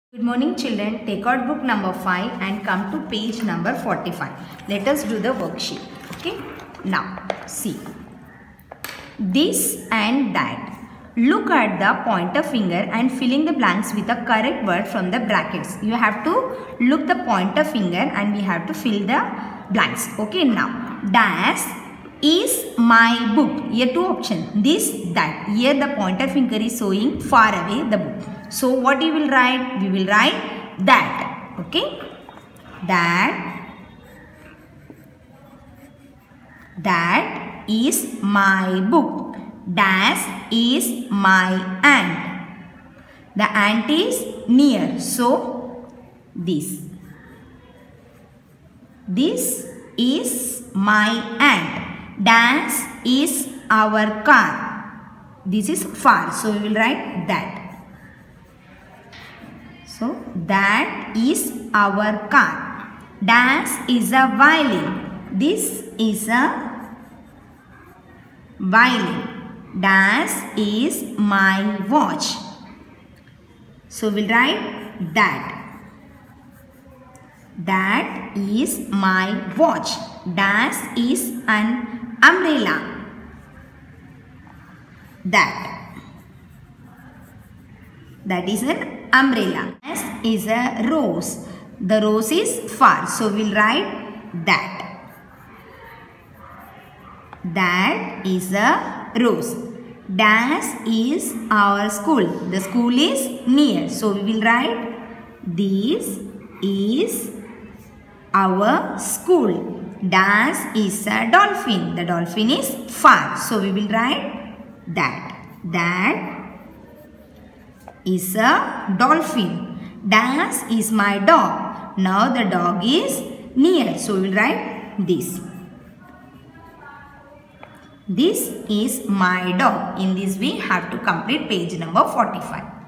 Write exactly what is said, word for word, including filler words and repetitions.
Good morning children, take out book number five and come to page number forty-five. Let us do the worksheet. Okay. Now see this and that. Look at the pointer finger and filling the blanks with the correct word from the brackets. You have to look the pointer finger and we have to fill the blanks. Okay. Now dash is my book. Here two options. This, that. Here the pointer finger is showing far away the book. So what you will write? We will write that. Okay. That. That is my book. Dash is my ant. The ant is near. So this. This is my ant. Dash is our car. This is far. So we will write that. So that is our car. Dash is a violin. This is a violin. Dash is my watch. So we'll write that. That is my watch. Dash is an umbrella. That. That is an umbrella. Dash is a rose. The rose is far. So we'll write that. That is a rose. Dash is our school. The school is near. So we will write this is our school. Dash is a dolphin. The dolphin is far. So we will write that. That is a dolphin. Dash is my dog. Now the dog is near. So we will write this. This is my dog. In this way, have to complete page number forty-five.